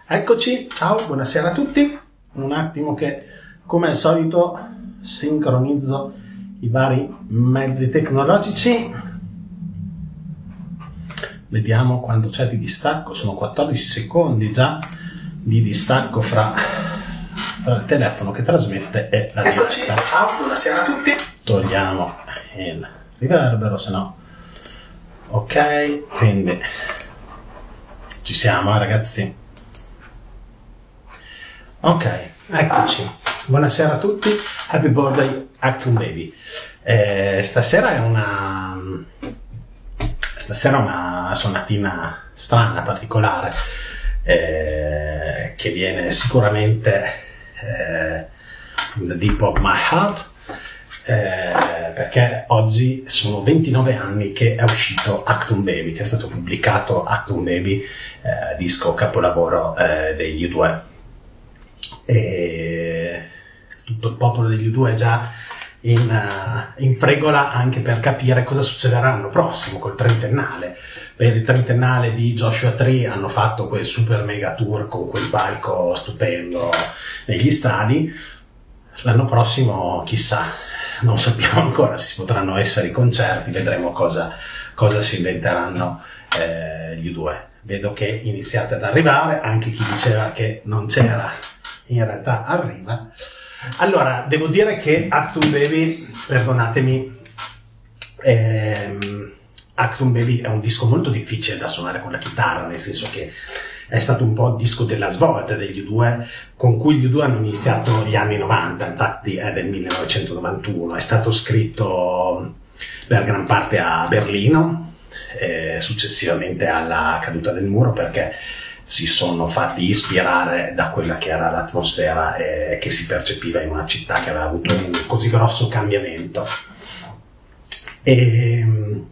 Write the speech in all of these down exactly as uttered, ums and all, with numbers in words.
Eccoci, ciao, buonasera a tutti. Un attimo che, come al solito, sincronizzo i vari mezzi tecnologici. Vediamo quanto c'è di distacco. Sono quattordici secondi già di distacco fra, fra il telefono che trasmette e la diretta. Eccoci, ciao, buonasera a tutti. Togliamo il riverbero, se no. Ok, quindi ci siamo, eh, ragazzi. Ok, eccoci. Buonasera a tutti. Happy birthday, Actum Baby. Eh, stasera è una stasera è una sonatina strana, particolare, eh, che viene sicuramente eh, from the deep of my heart, eh, perché oggi sono ventinove anni che è uscito Actum Baby, che è stato pubblicato Actum Baby, eh, disco capolavoro eh, degli U due. E tutto il popolo degli U due è già in, uh, in fregola anche per capire cosa succederà l'anno prossimo col trentennale. Per il trentennale di Joshua Tree hanno fatto quel super mega tour con quel palco stupendo negli stadi. L'anno prossimo chissà, non sappiamo ancora se potranno essere i concerti, vedremo cosa, cosa si inventeranno eh, gli U due. Vedo che iniziate ad arrivare, anche chi diceva che non c'era in realtà arriva. Allora, devo dire che Actum Baby, perdonatemi, ehm, Actum Baby è un disco molto difficile da suonare con la chitarra, nel senso che è stato un po' il disco della svolta degli U due, con cui gli U due hanno iniziato gli anni novanta, infatti è del millenovecentonovantuno, è stato scritto per gran parte a Berlino, eh, successivamente alla caduta del muro, perché si sono fatti ispirare da quella che era l'atmosfera eh, che si percepiva in una città che aveva avuto un così grosso cambiamento. E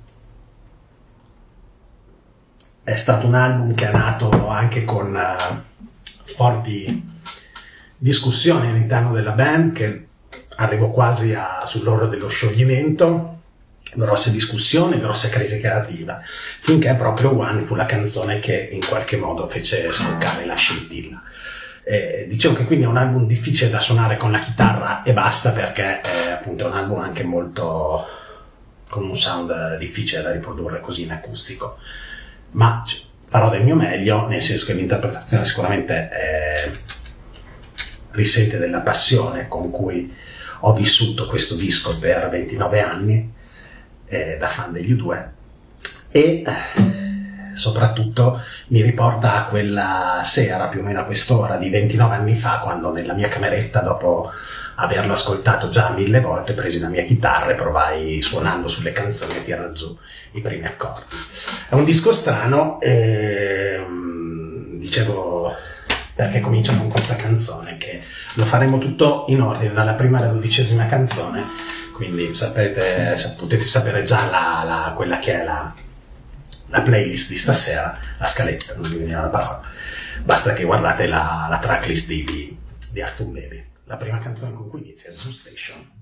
è stato un album che è nato anche con uh, forti discussioni all'interno della band, che arrivò quasi a, sull'orlo dello scioglimento, grosse discussioni, grosse crisi creativa, finché proprio One fu la canzone che in qualche modo fece scoccare la scintilla. Eh, dicevo che quindi è un album difficile da suonare con la chitarra e basta, perché è appunto un album anche molto con un sound difficile da riprodurre così in acustico, ma farò del mio meglio, nel senso che l'interpretazione sicuramente eh, risente della passione con cui ho vissuto questo disco per ventinove anni Eh, da fan degli U due, e eh, soprattutto mi riporta a quella sera, più o meno a quest'ora di ventinove anni fa, quando nella mia cameretta, dopo averlo ascoltato già mille volte, presi la mia chitarra e provai, suonando sulle canzoni, a tirar giù i primi accordi. È un disco strano, ehm, dicevo, perché comincia con questa canzone, che lo faremo tutto in ordine, dalla prima alla dodicesima canzone. Quindi sapete, potete sapere già la, la, quella che è la, la playlist di stasera, la scaletta, non mi viene la parola. Basta che guardate la, la tracklist di, di, di Actum Baby. La prima canzone con cui inizia è Zoo Station.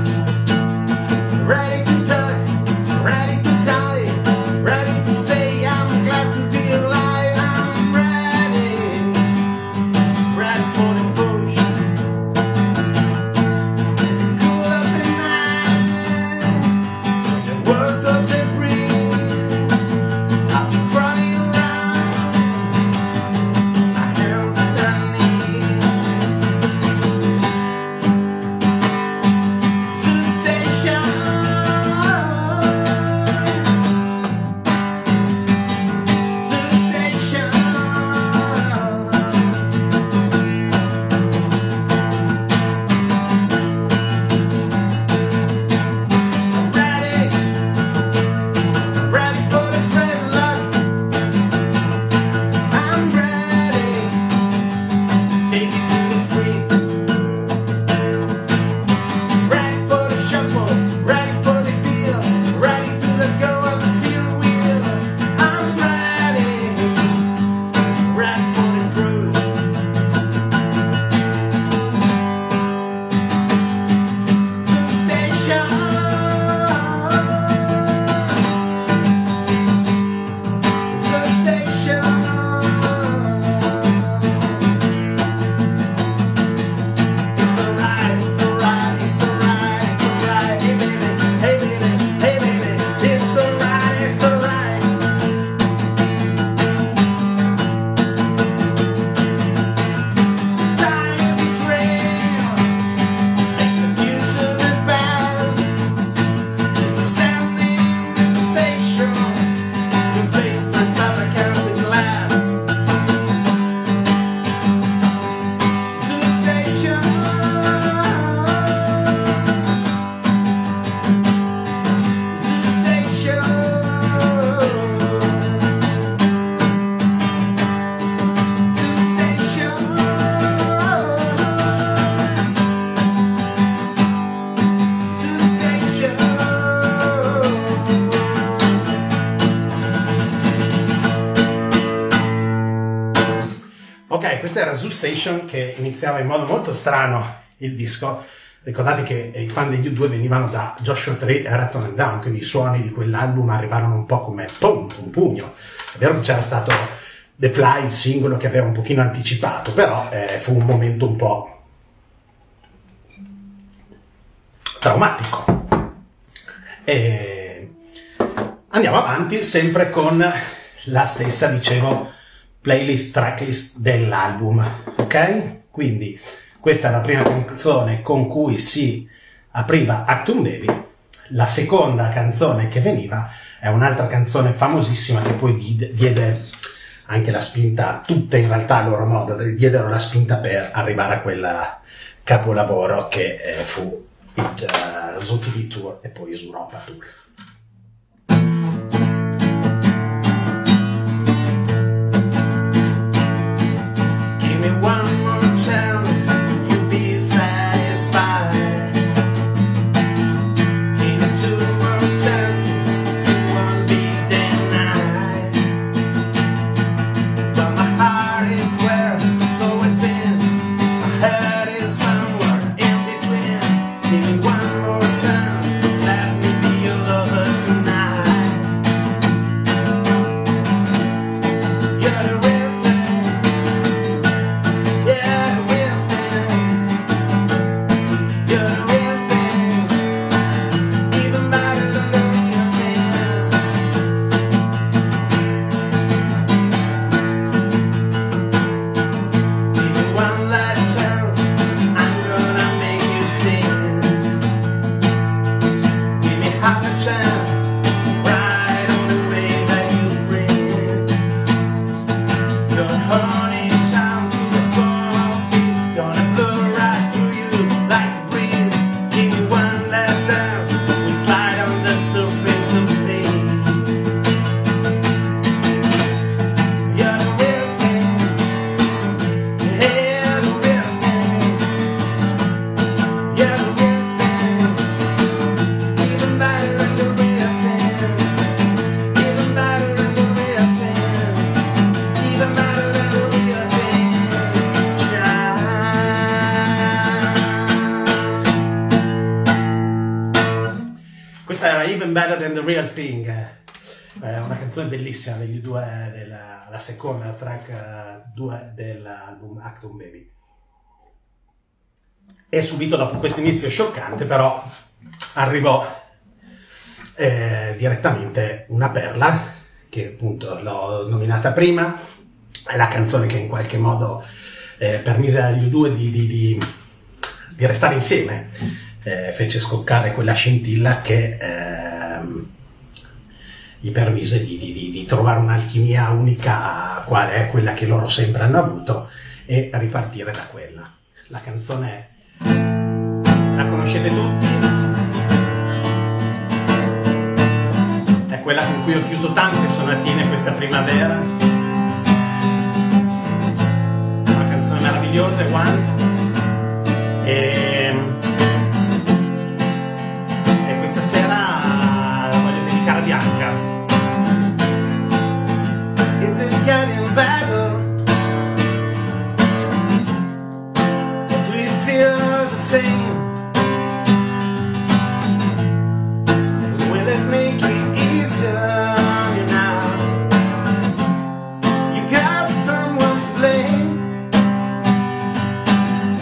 Ready to say questa era Zoo Station, che iniziava in modo molto strano il disco. Ricordate che i fan degli U due venivano da Joshua Tree e Rattle and Down, quindi i suoni di quell'album arrivarono un po' come pum, un pugno. È vero che c'era stato The Fly, il singolo che aveva un pochino anticipato, però eh, fu un momento un po' traumatico. E andiamo avanti, sempre con la stessa, dicevo, playlist, tracklist dell'album, ok? Quindi questa è la prima canzone con cui si apriva Achtung Baby. La seconda canzone che veniva è un'altra canzone famosissima che poi diede anche la spinta, tutte in realtà a loro modo, diedero la spinta per arrivare a quel capolavoro che eh, fu il uh, Zoo T V Tour e poi Zoo Europa Tour. Give me one more chance. Better Than The Real Thing, è una canzone bellissima degli U due, della, la seconda track due dell'album Achtung Baby. E subito dopo questo inizio scioccante però arrivò eh, direttamente una perla, che appunto l'ho nominata prima, è la canzone che in qualche modo eh, permise agli U due di, di, di, di restare insieme, eh, fece scoccare quella scintilla che eh, gli permise di, di, di, di trovare un'alchimia unica, quale è quella che loro sempre hanno avuto, e ripartire da quella. La canzone la conoscete tutti, è quella con cui ho chiuso tante sonatine questa primavera, una canzone meravigliosa, è One, e, e questa sera la voglio dedicare a Bianca. Is it getting better? Or do you feel the same? Will it make it easier on you now? You got someone to blame.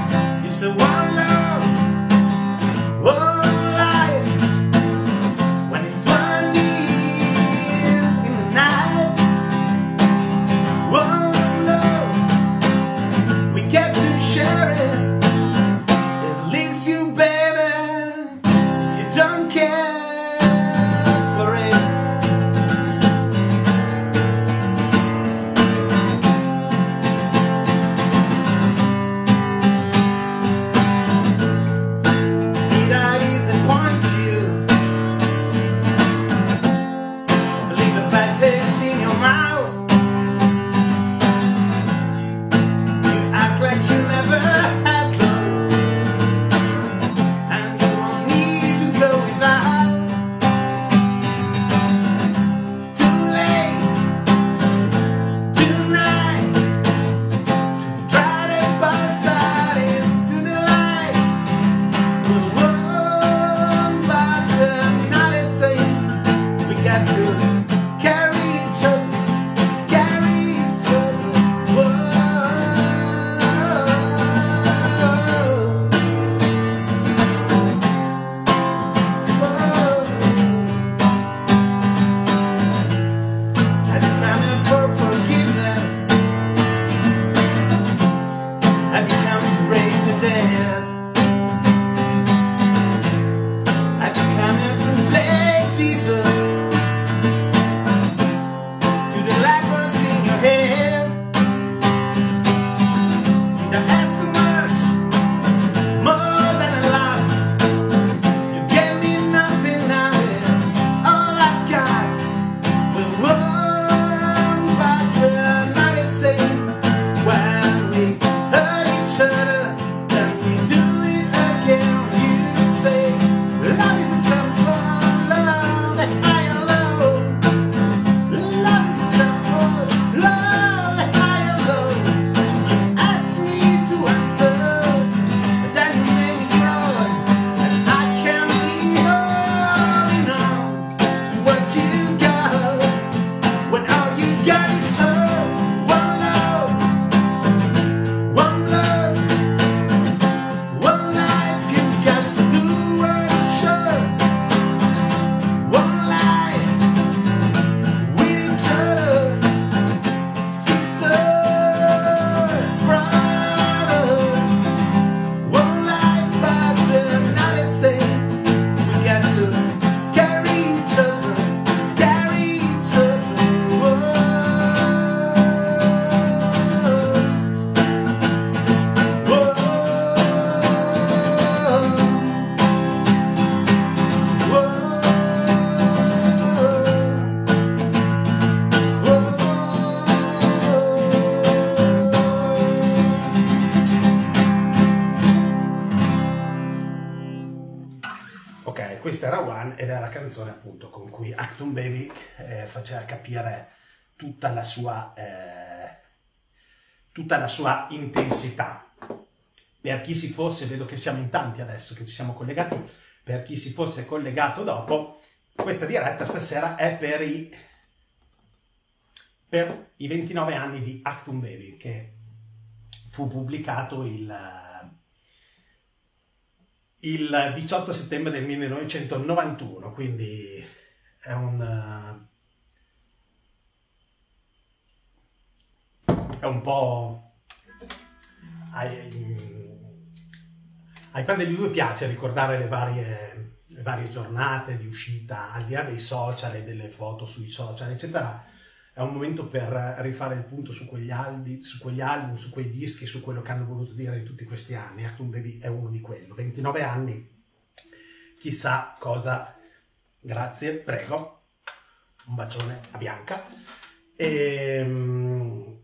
Ok, questa era One ed era la canzone appunto con cui Achtung Baby eh, faceva capire tutta la sua, eh, tutta la sua intensità. Per chi si fosse, vedo che siamo in tanti adesso che ci siamo collegati, per chi si fosse collegato dopo, questa diretta stasera è per i, per i ventinove anni di Achtung Baby, che fu pubblicato il, il diciotto settembre del millenovecentonovantuno, quindi è un, è un po'... Ai, ai fan degli U due piace ricordare le varie, le varie giornate di uscita, al di là dei social e delle foto sui social, eccetera. È un momento per rifare il punto su quegli, aldi, su quegli album, su quei dischi, su quello che hanno voluto dire in tutti questi anni. Achtung Baby è uno di quello. ventinove anni, chissà cosa. Grazie, prego. Un bacione a Bianca. E,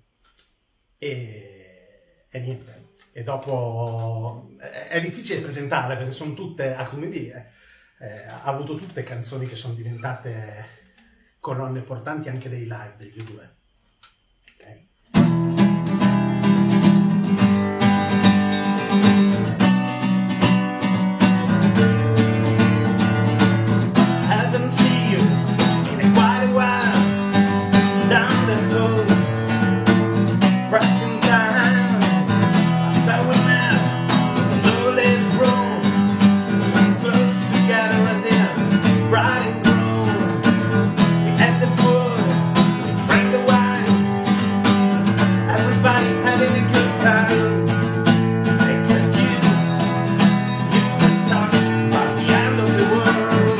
e, e niente. E dopo è difficile presentarle perché sono tutte, Achtung Baby eh, eh, ha avuto tutte canzoni che sono diventate colonne portanti anche dei live degli U due. Okay. Haven't seen you in quite a while down the road, pressing time. Last time we met was a low-lit room, as close together as in bright and having a good time, except you. You can talk about the end of the world.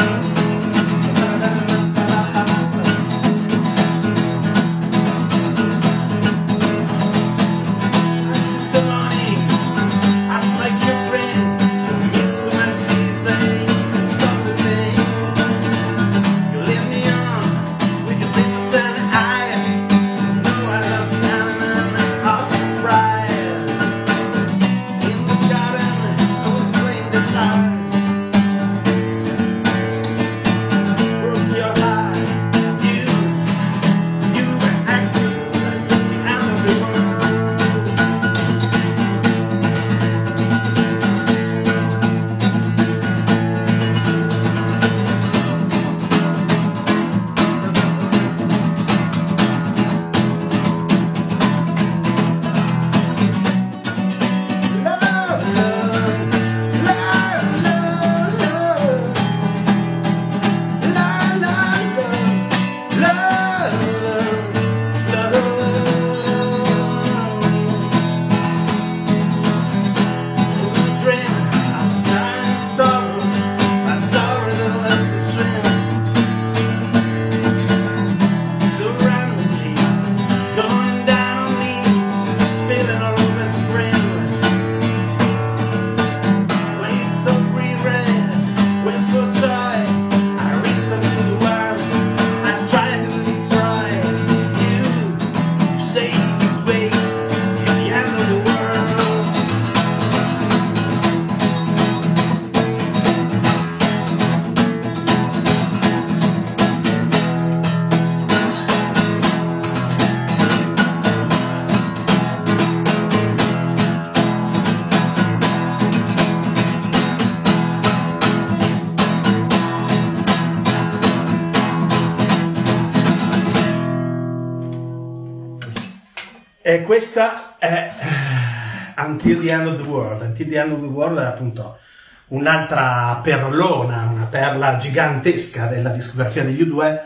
The morning, ask like your friend, don't miss too much these days. Stop the thing. You leave me on with your lips and eyes. You know I love you. E questa è Until the End of the World. Until the End of the World è appunto un'altra perlona, una perla gigantesca della discografia degli U due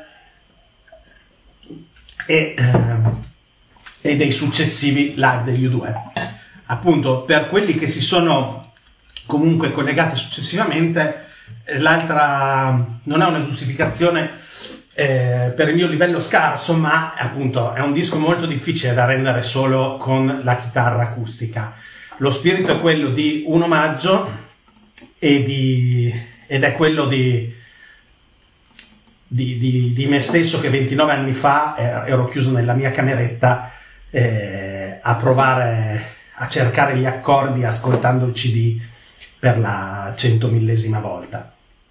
e, ehm, e dei successivi live degli U due. Appunto, per quelli che si sono comunque collegati successivamente, l'altra non è una giustificazione Eh, per il mio livello scarso, ma appunto è un disco molto difficile da rendere solo con la chitarra acustica. Lo spirito è quello di un omaggio e di, ed è quello di, di, di, di me stesso che ventinove anni fa eh, ero chiuso nella mia cameretta eh, a provare a cercare gli accordi ascoltando il C D per la centomillesima volta.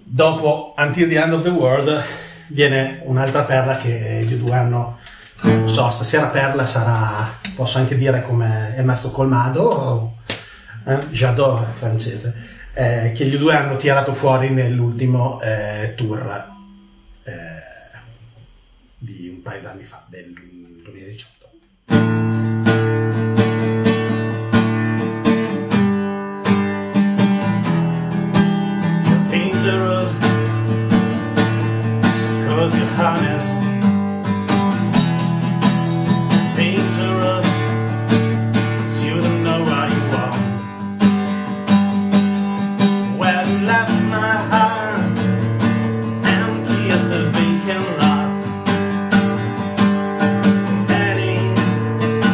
dopo Until the End of the World viene un'altra perla che gli due hanno, non so, stasera perla sarà, posso anche dire come è Maestro Colmado, eh? J'adore francese, eh, che gli due hanno tirato fuori nell'ultimo eh, tour eh, di un paio d'anni fa, del duemiladiciotto. Dangerous, 'cause you're honest. Dangerous, 'cause you don't know what you want. Well, you left my heart empty as a vacant lot. Any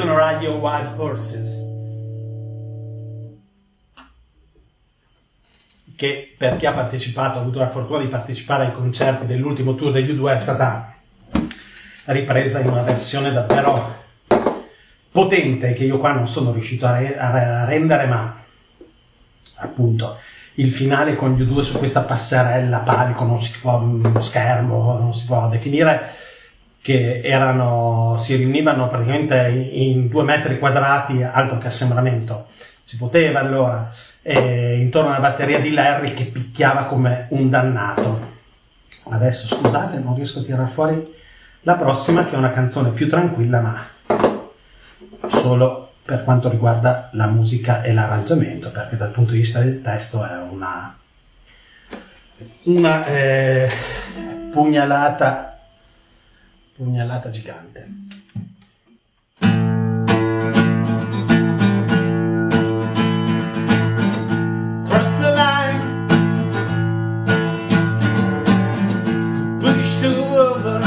Gonna Ride Your Wild Horses, che per chi ha partecipato, ha avuto la fortuna di partecipare ai concerti dell'ultimo tour degli U due, è stata ripresa in una versione davvero potente, che io qua non sono riuscito a, re- a rendere, ma appunto il finale con gli U due su questa passerella, palco, non si può, schermo, non si può definire, che erano, si riunivano praticamente in, in due metri quadrati, altro che assembramento si poteva allora, e intorno alla batteria di Larry che picchiava come un dannato. Adesso scusate, non riesco a tirare fuori la prossima, che è una canzone più tranquilla, ma solo per quanto riguarda la musica e l'arrangiamento, perché dal punto di vista del testo è una, una eh, pugnalata, pugnalata gigante. Cross the line, push to over.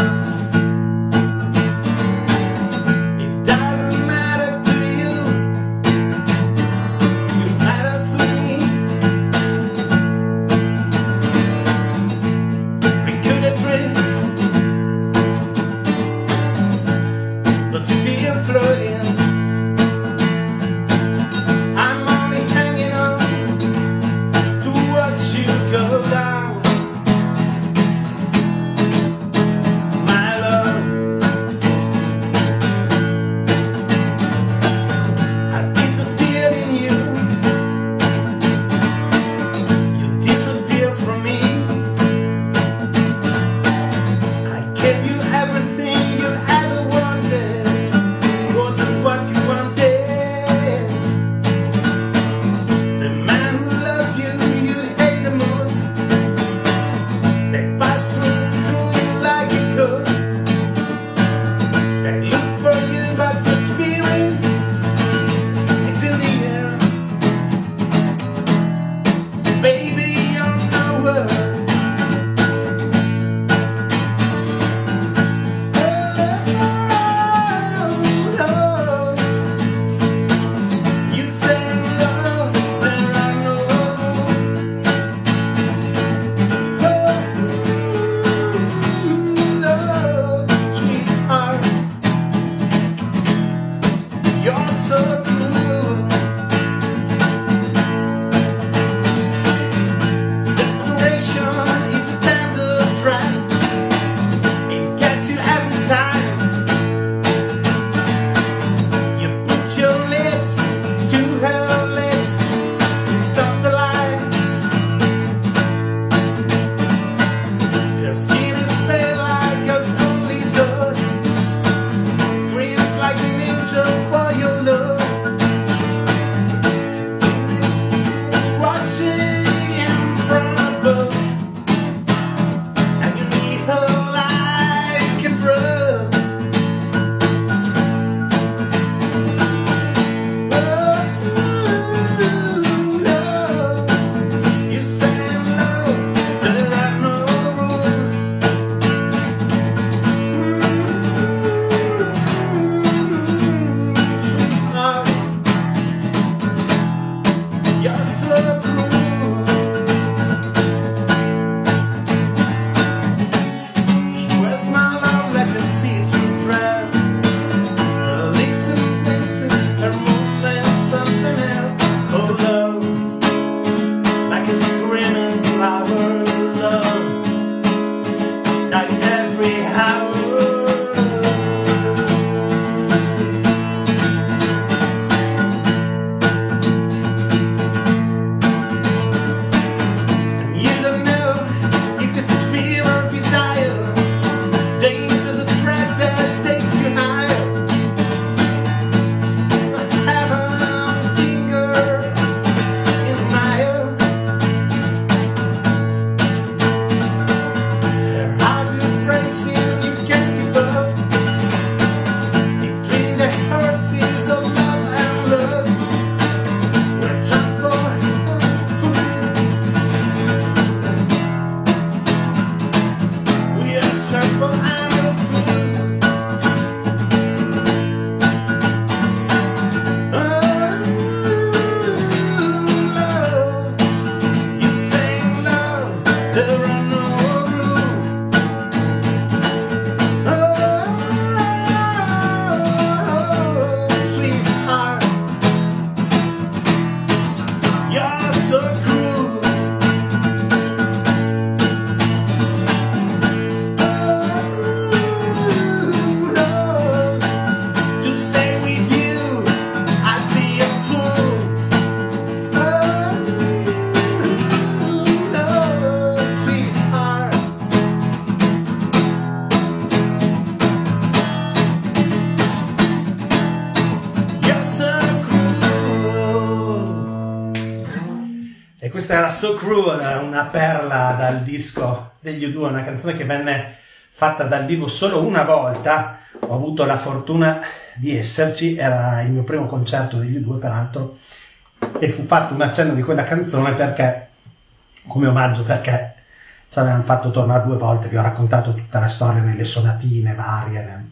questa era So Cruel, una perla dal disco degli U due, una canzone che venne fatta dal vivo solo una volta. Ho avuto la fortuna di esserci, era il mio primo concerto degli U due peraltro, e fu fatto un accenno di quella canzone perché, come omaggio, perché ci avevano fatto tornare due volte. Vi ho raccontato tutta la storia nelle sonatine varie.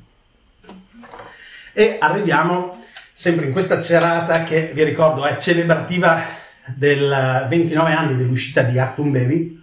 E arriviamo sempre in questa serata che, vi ricordo, è celebrativa del ventinove anni dell'uscita di Achtung Baby.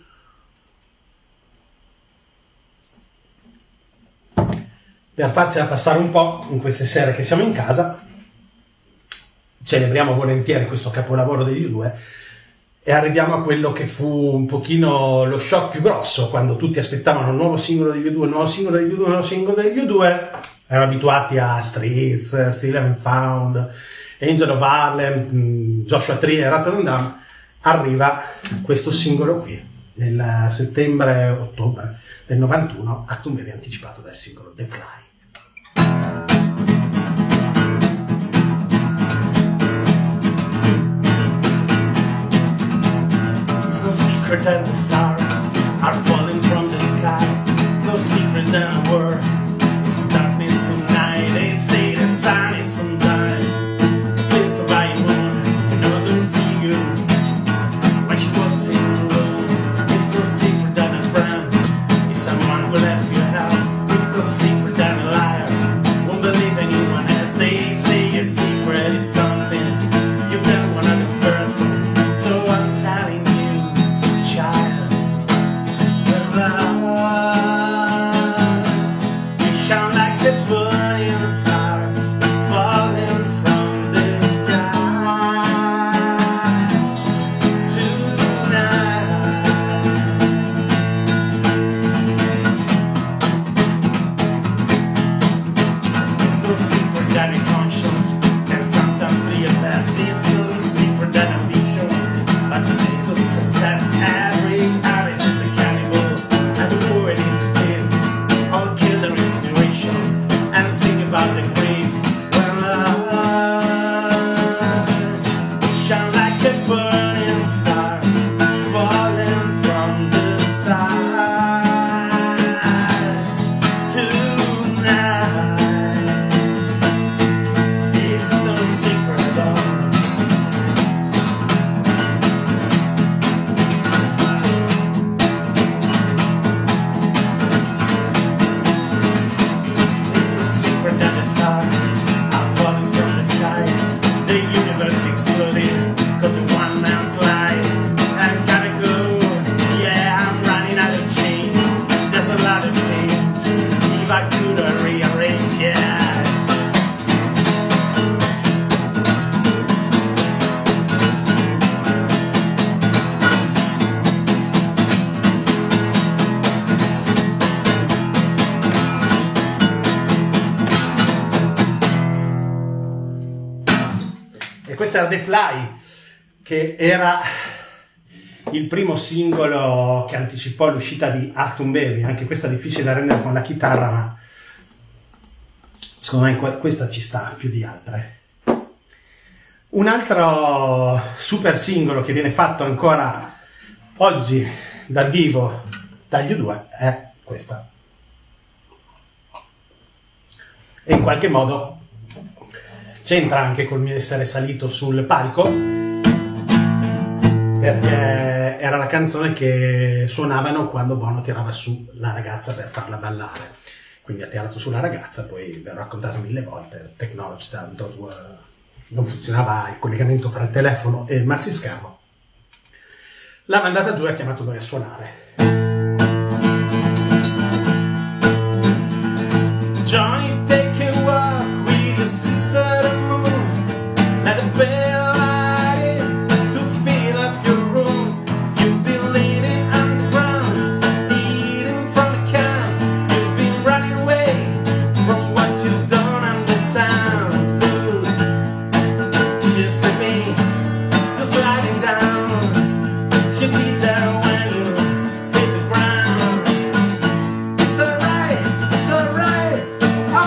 Per farcela passare un po' in queste sere che siamo in casa, celebriamo volentieri questo capolavoro degli U due e arriviamo a quello che fu un pochino lo shock più grosso, quando tutti aspettavano il nuovo singolo degli U due, il nuovo singolo degli U due, il nuovo singolo degli U due. Erano abituati a Streets, Still Haven't Found, Angel of Harlem, Joshua Tree e Rattle and Down. Arriva questo singolo qui, nel settembre-ottobre del novantuno, Achtung Baby anticipato dal singolo The Fly. It's no secret that the stars are falling from the sky. It's no secret that a world is in darkness tonight. They say the sun is sometime it's a bright moon, no don't see you when she walks in the room. It's no secret that a friend is someone who lets you help. It's no secret that a liar won't believe anyone else. They say a secret is something you tell one other person. So I'm telling you, child, the love you shine like the burning star falling from the sky tonight. It's no secret that a conscience can sometimes reassess. It's no secret that ambition has a little success. Every artist is a cannibal, every poet is a thief. All kill their inspiration and sing about the grief. Well, I shine like a burning star falling from the sky tonight. It's no secret at all. It's no secret that the stars are falling from the sky. The universe exploded cause of one man's lie. I gotta go, yeah, I'm running out of change. There's a lot of things if I could rearrange, yeah. E questo era The Fly, che era il primo singolo che anticipò l'uscita di Achtung Baby. Anche questa è difficile da rendere con la chitarra, ma secondo me que- questa ci sta più di altre. Un altro super singolo che viene fatto ancora oggi dal vivo dagli U due è questa. E in qualche modo c'entra anche col mio essere salito sul palco, perché era la canzone che suonavano quando Bono tirava su la ragazza per farla ballare. Quindi ha tirato su la ragazza, poi vi ho raccontato mille volte, Technology tanto non funzionava il collegamento fra il telefono e il maxischermo. L'ha mandata giù e ha chiamato noi a suonare. Johnny, take a walk with your sister to moon. Let the bell light it to fill up your room. You've been living underground, eating from a can. You've been running away from what you don't understand. Ooh, just like me, just lying down. She'll be there when you hit the ground. It's alright, it's alright.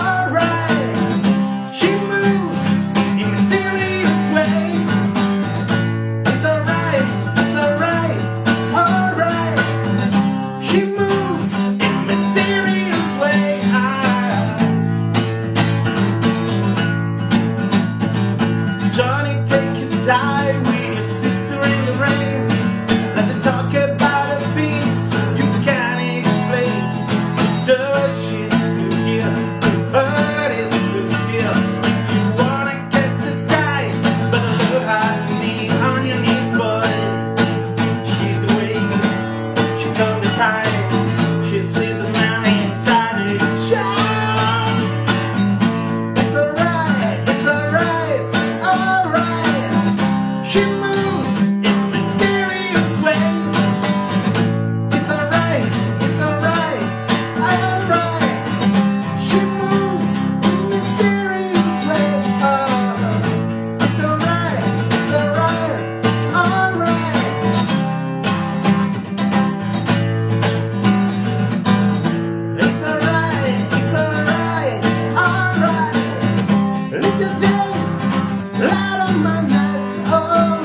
crying. She see the man inside it. Shout! It's alright, it's alright, it's alright. She moves in mysterious ways. It's alright, it's alright, alright. She moves in mysterious ways. Oh, it's alright, it's alright, alright. It's alright, it's alright, alright. Little days, light on my nights, oh.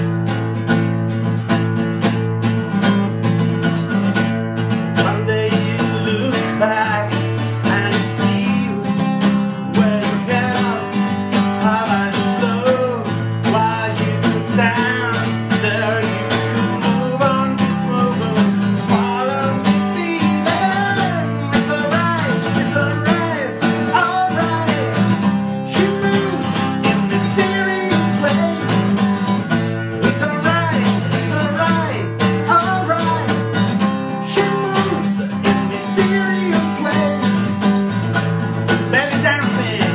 One day you look back and you see where you go. How I slow while you can stand there. You can move on this moment, follow this feeling. It's alright, it's alright, it's alright. She moves in mysterious ways. It's alright, it's alright, alright. She moves in mysterious ways. Belly dancing.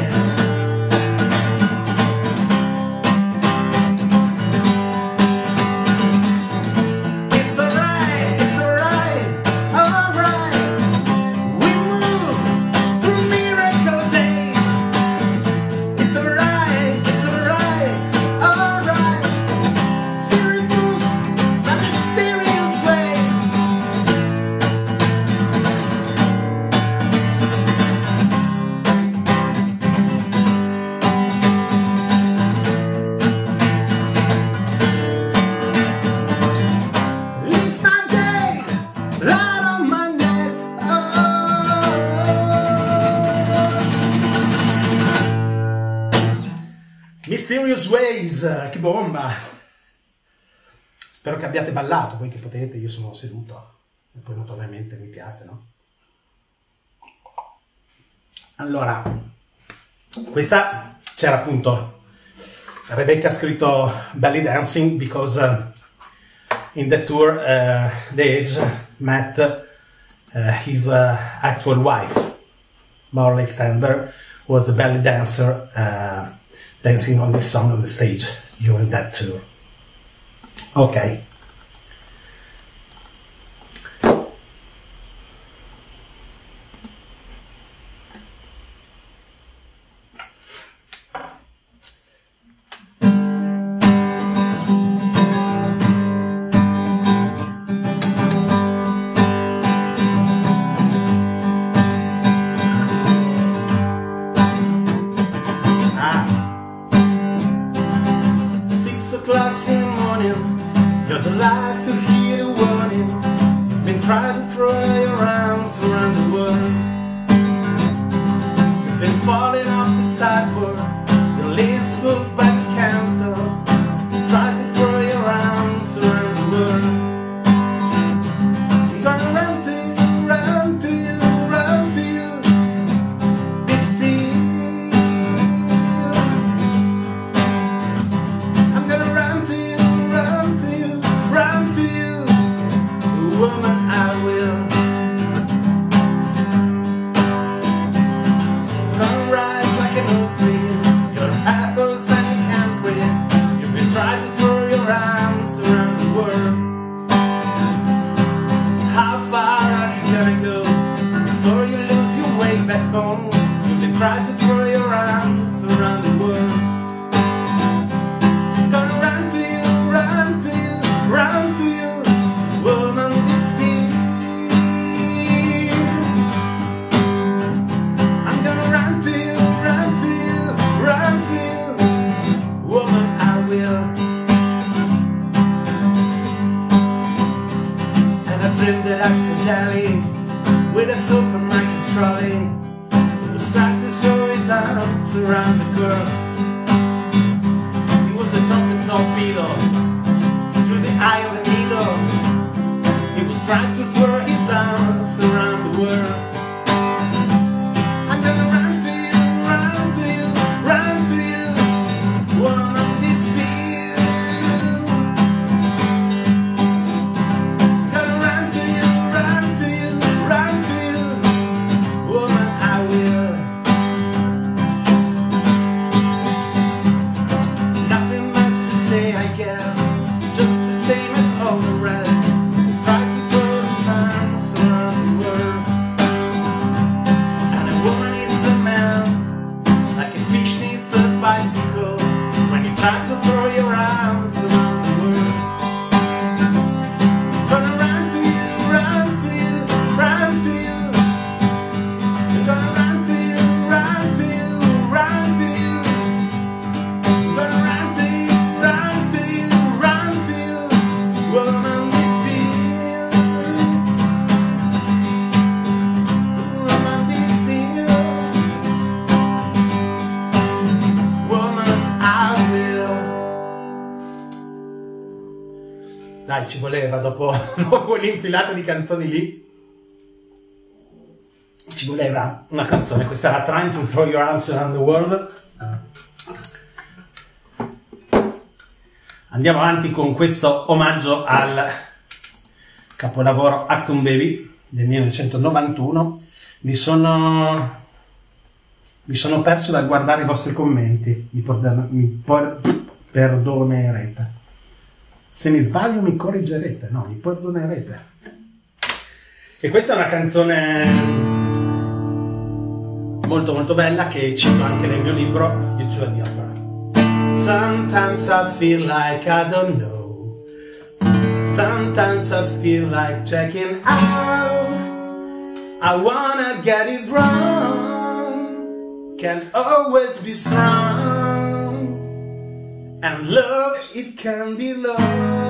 It's alright, it's alright, alright. We move through miracle days. It's alright, it's alright, alright. Spirit moves in mysterious ways. Live my days, light on my nights, oh. Mysterious Ways, eh, che bomba! Spero che abbiate ballato, voi che potete, io sono seduto e poi naturalmente mi piace, no? Allora, questa c'era appunto, Rebecca ha scritto Belly Dancing because uh, in the tour uh, the Edge met uh, his uh, actual wife, Marley Stenberg, was a belly dancer uh, dancing on this song on the stage during that tour. Ok. Ah. Six o'clock in the morning, you're the last to hear the warning. You've been trying to throw your arms around the world. You've been falling off the sidewalk, your lips moved by the counter. Try to throw your arms around the world. I'm gonna run to you, run to you, run to you. Be still. I'm gonna run to you, run to you, run to you. Woman, I will. Sunrise like an old street, your apples and you can't breathe. You've been trying to throw your arms around the world. How far are you gonna go before you lose your way back home? You've been trying to throw your arms around the world. Gonna run to you, run to you, run to you. Woman, be still. I'm gonna run to you, run to you, run to you. Woman, I will. And I dreamed that I saw Daddy with a supermarket trolley. He was trying to show his arms around the girl. He was a jumping torpedo through the eye of the needle. He was trying to throw his arms around the world. I'm gonna run to you, run to you, run to you. Woman, be still. Gonna run to you, run dai, ci voleva, dopo, dopo quell'infilata di canzoni lì, ci voleva una canzone. Questa era Trying to Throw Your Arms Around the World. Andiamo avanti con questo omaggio al capolavoro Achtung Baby del millenovecentonovantuno. Mi sono, mi sono perso dal guardare i vostri commenti, mi, perdona, mi por, perdonerete. Se mi sbaglio mi correggerete, no, mi perdonerete. E questa è una canzone molto molto bella che cito anche nel mio libro Il suo Diafra. Sometimes I feel like I don't know. Sometimes I feel like checking out. I wanna get it wrong. Can't always be strong. And love, it can be love.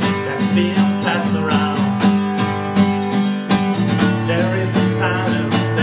There is a silence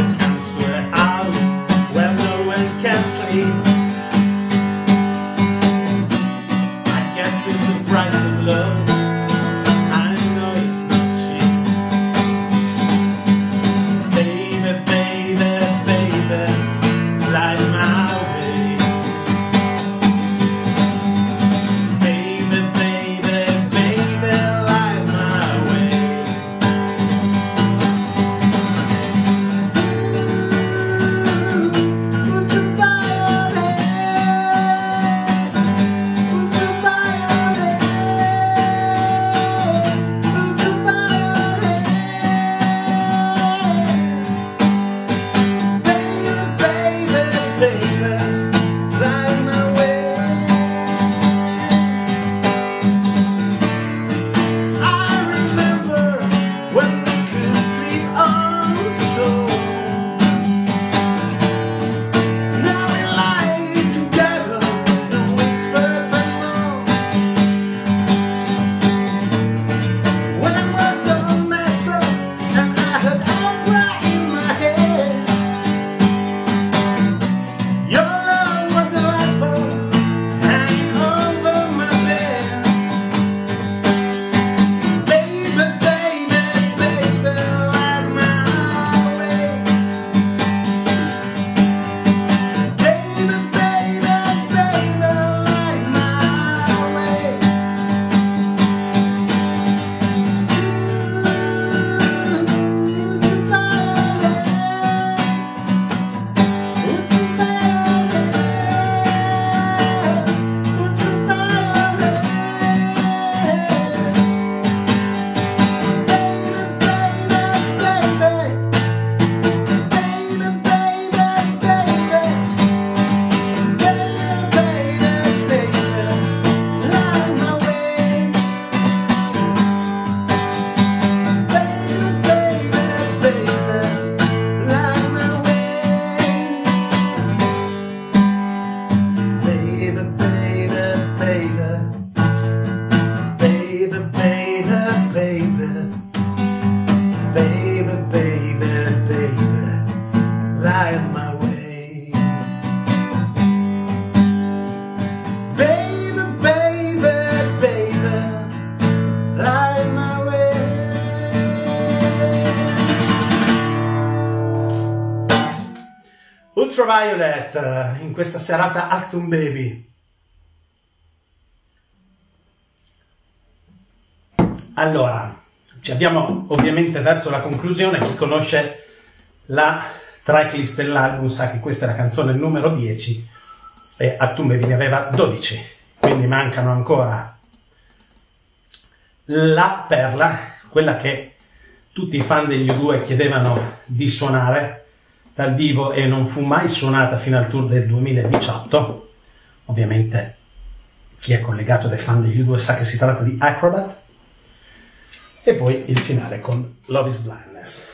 Ultraviolet, in questa serata Achtung Baby. Allora, ci abbiamo ovviamente verso la conclusione. Chi conosce la tracklist dell'album sa che questa è la canzone numero dieci e Achtung Baby ne aveva dodici, quindi mancano ancora la perla, quella che tutti i fan degli U due chiedevano di suonare dal vivo e non fu mai suonata fino al tour del duemiladiciotto. Ovviamente chi è collegato dai fan degli U due sa che si tratta di Acrobat. E poi il finale con Love is Blindness.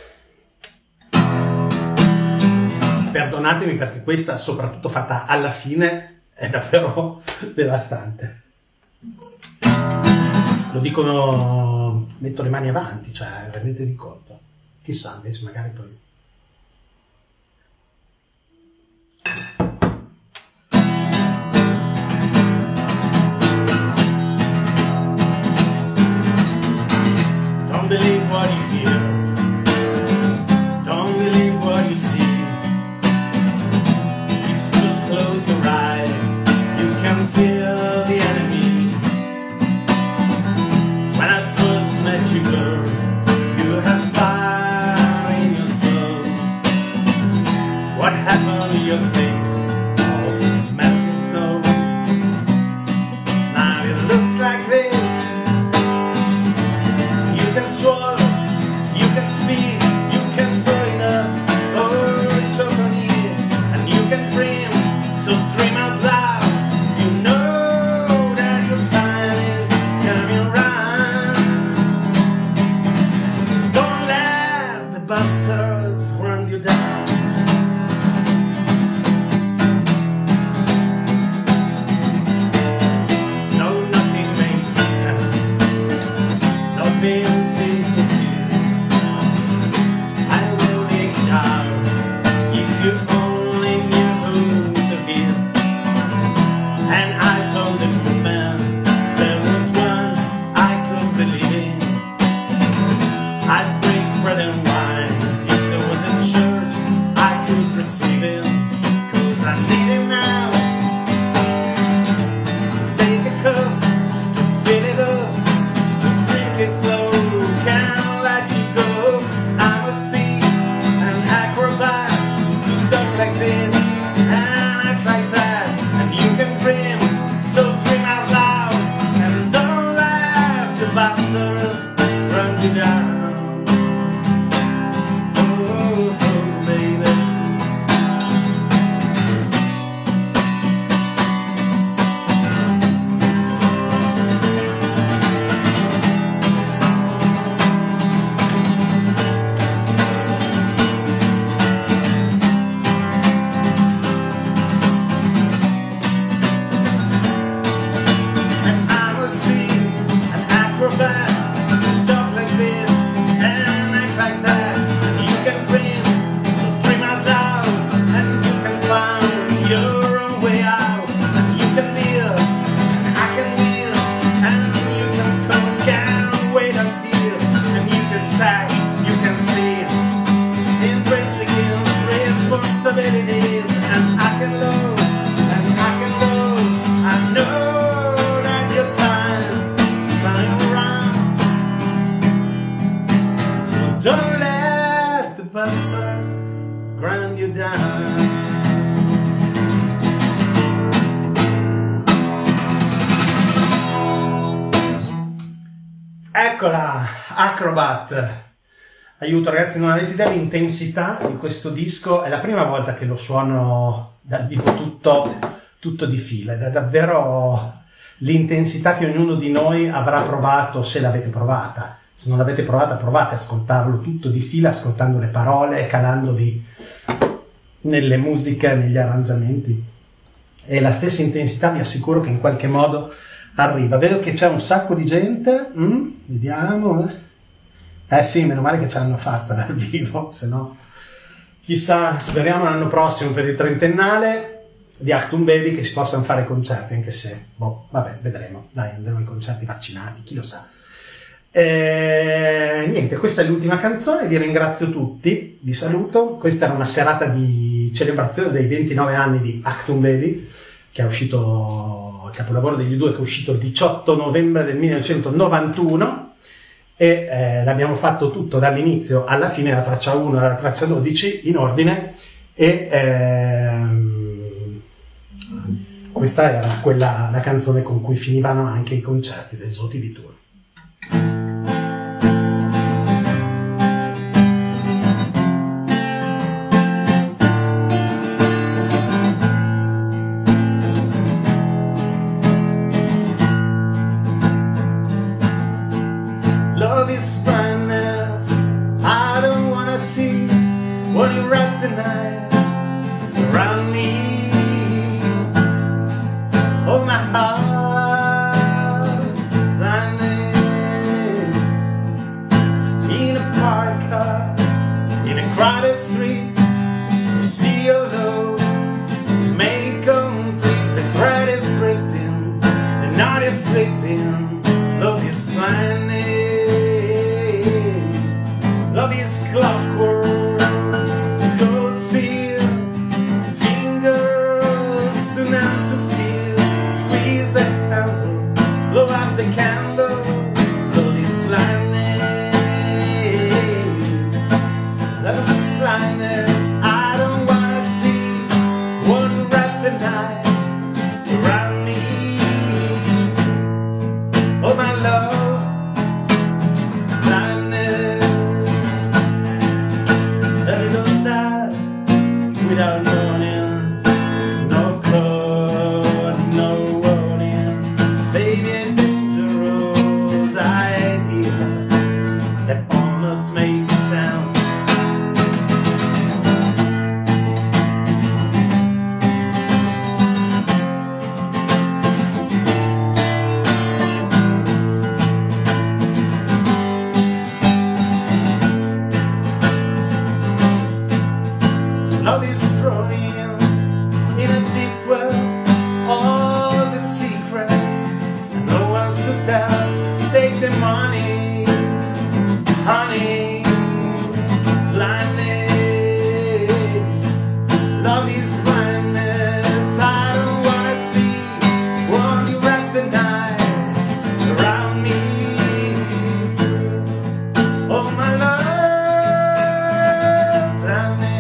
Perdonatemi perché questa, soprattutto fatta alla fine, è davvero devastante. Lo dicono, metto le mani avanti, cioè rendetevi conto. Chissà, invece magari poi... Don't believe what you hear, don't believe what you see. If you just close your eyes, you can feel the enemy. When I first met you, girl, you had fire in your soul. What happened to your face? Oh, melting snow. Now it looks like this. You can swallow, you can speak, you can throw it up, or choke on it, and you can dream, so dream out loud. You know that your time is coming round. Don't let the bastards run you down. No, nothing makes sense. Nothing seems to do. I will make it out if you only knew who to be. And I told the woman there was one I could believe in. I'd break bread and wine if there was a church I could receive in. Cause I need him now. Take a cup to fill it up. It's slow, can't let you go. I must be an acrobat to talk like this and act like that. And you can dream, so dream out loud. And don't let the bastards run you down. Oh, oh, baby. And I must be an acrobat to talk like this and act like that. And you can dream, so dream out loud. And you can find your own way out. And you can live, and I can live. And you can come, can't wait until. And you can stack, you can sit in great against responsibilities. And I can love, and I can love. I know that your time is running around. So don't let the bastards grind you down. Eccola, Acrobat. Aiuto ragazzi, non avete idea dell'intensità di questo disco, è la prima volta che lo suono dal vivo tutto, tutto di fila, ed è davvero l'intensità che ognuno di noi avrà provato se l'avete provata. Se non l'avete provata, provate a ascoltarlo tutto di fila, ascoltando le parole, calandovi nelle musiche, negli arrangiamenti. E la stessa intensità vi assicuro che in qualche modo arriva. Vedo che c'è un sacco di gente, mm? Vediamo... Eh. Eh sì, meno male che ce l'hanno fatta dal vivo, se no chissà, speriamo l'anno prossimo per il trentennale di Achtung Baby che si possano fare concerti, anche se, boh, vabbè, vedremo, dai, andremo ai concerti vaccinati, chi lo sa. E, niente, questa è l'ultima canzone, vi ringrazio tutti, vi saluto, questa era una serata di di celebrazione dei ventinove anni di Achtung Baby, che è uscito, il capolavoro degli U due, che è uscito il diciotto novembre del millenovecentonovantuno, e eh, l'abbiamo fatto tutto dall'inizio alla fine, la traccia uno alla traccia dodici, in ordine, e ehm, questa era quella, la canzone con cui finivano anche i concerti del Zoo T V Tour. Love is blindness, I don't wanna see what you wrap the night around me. Oh, my heart, blindness, in a parked car, in a crowded street, you see your love, you make complete, the thread is ripping, the knot is slipping, love is blindness. Love is clockwork, cold steel, fingers too numb to feel. Squeeze the handle, blow out the candle. Love is blindness, love is blindness. I don't wanna see what you wrap the night around me. Oh, my love. Without warning, no code, no warning, baby, a dangerous idea that almost makes sound. Love is thrown in, in a deep well, all the secrets, and no one's to tell. Take the money, honey, blindness. Love is blindness, I don't wanna see. Won't you wrap the night around me? Oh, my love, blindness.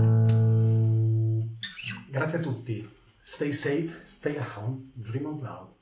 Grazie a tutti, stay safe, stay at home, dream out loud.